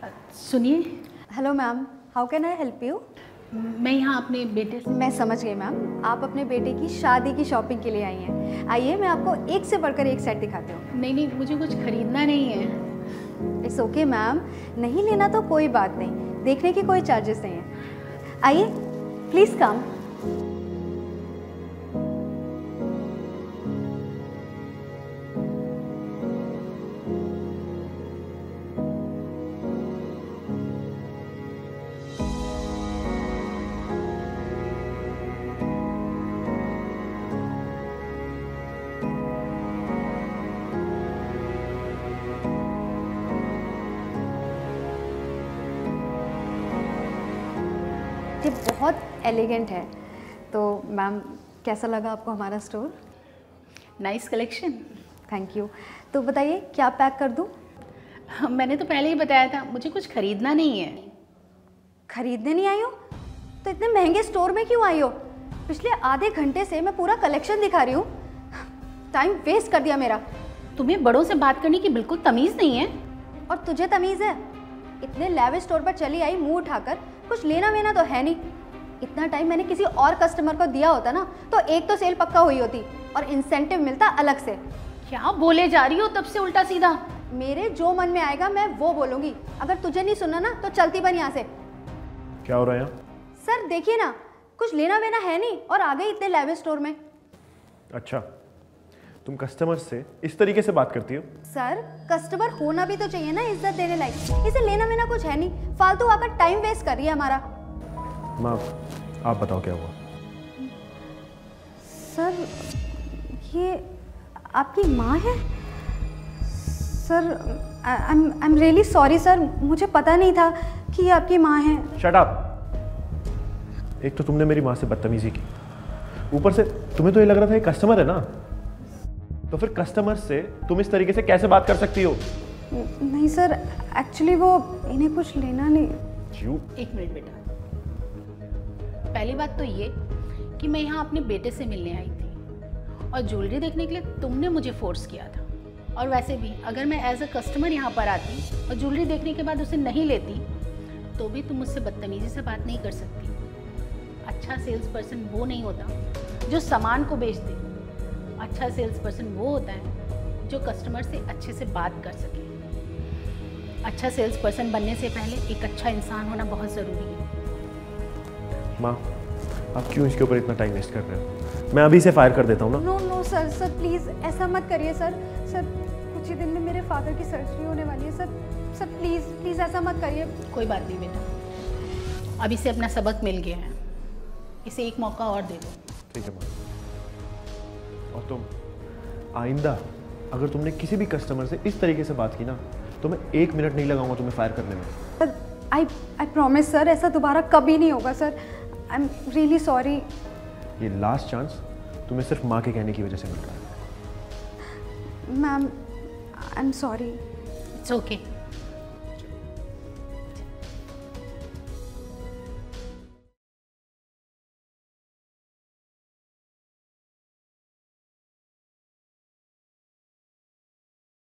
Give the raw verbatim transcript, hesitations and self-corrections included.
सुनिए। Hello ma'am, how can I help you? मैं यहाँ अपने बेटे से। मैं समझ गई मैम, आप अपने बेटे की शादी की शॉपिंग के लिए आई हैं। आइए मैं आपको एक से बढ़कर एक सेट दिखाती हूँ। नहीं नहीं, मुझे कुछ खरीदना नहीं है। इट्स ओके मैम, नहीं लेना तो कोई बात नहीं, देखने की कोई चार्जेस नहीं है। आइए प्लीज़ कम। ये बहुत एलिगेंट है। तो मैम कैसा लगा आपको हमारा store? Nice collection. Thank you. तो बताइए क्या पैक कर दूँ? मैंने तो पहले ही बताया था, मुझे कुछ खरीदना नहीं है। खरीदने नहीं आई हो तो इतने महंगे स्टोर में क्यों आई हो? पिछले आधे घंटे से मैं पूरा कलेक्शन दिखा रही हूँ, टाइम वेस्ट कर दिया मेरा। तुम्हें बड़ों से बात करने की बिल्कुल तमीज़ नहीं है। और तुझे तमीज़ है? इतने लेविश स्टोर पर चली आई मुंह उठाकर, कुछ लेना वेना तो है नहीं। इतना टाइम मैंने किसी और कस्टमर को दिया होता ना तो एक तो सेल पक्का हुई होती और इंसेंटिव मिलता अलग से। क्या बोले जा रही हो तब से उल्टा सीधा? मेरे जो मन में आएगा मैं वो बोलूँगी। अगर तुझे नहीं सुनना ना तो चलती बन यहाँ से। क्या हो रहा है यहाँ? सर देखिए ना, कुछ लेना वेना है नहीं और आ गई इतने लेविश स्टोर में। अच्छा, तुम कस्टमर से इस तरीके से बात करती हो? सर कस्टमर होना भी तो चाहिए ना इज्जत देने लायक। इसे लेना वेना कुछ है नहीं, फालतू आकर टाइम वेस्ट कर रही है हमारा। माँ आप बताओ क्या हुआ? सर ये आपकी माँ है? Sir I am really sorry sir, मुझे पता नहीं था कि ये आपकी माँ है। Shut up! एक तो तुमने मेरी माँ से बदतमीजी की, ऊपर से तुम्हें तो ये लग रहा था ये कस्टमर है ना, तो फिर कस्टमर से तुम इस तरीके से कैसे बात कर सकती हो? नहीं सर, एक्चुअली वो इन्हें कुछ लेना नहीं। क्यों? एक मिनट बेटा, पहली बात तो ये कि मैं यहाँ अपने बेटे से मिलने आई थी और ज्वेलरी देखने के लिए तुमने मुझे फोर्स किया था। और वैसे भी अगर मैं एज अ कस्टमर यहाँ पर आती और ज्वेलरी देखने के बाद उसे नहीं लेती तो भी तुम मुझसे बदतमीजी से बात नहीं कर सकती। अच्छा सेल्स पर्सन वो नहीं होता जो सामान को बेच दे, अच्छा सेल्स पर्सन वो होता है जो कस्टमर से अच्छे से बात कर सके। अच्छा सेल्स पर्सन बनने से पहले एक अच्छा इंसान होना बहुत ज़रूरी है। माँ आप क्यों इसके ऊपर इतना टाइम वेस्ट कर रहे हो? मैं अभी से फायर कर देता हूँ ना। No no sir, sir please ऐसा मत करिए सर। सर कुछ ही दिन में मेरे फादर की सर्जरी होने वाली है सर। सर प्लीज़ प्लीज़ ऐसा मत करिए। कोई बात नहीं बेटा, अब इसे अपना सबक मिल गया है, इसे एक मौका और दे दो। ठीक है माँ। और तुम आइंदा अगर तुमने किसी भी कस्टमर से इस तरीके से बात की ना तो मैं एक मिनट नहीं लगाऊंगा तुम्हें फायर करने में। Sir I I promise sir, ऐसा दोबारा कभी नहीं होगा sir. I am really sorry. ये लास्ट चांस तुम्हें सिर्फ माँ के कहने की वजह से मिल रहा है। Ma'am I am sorry. It's okay.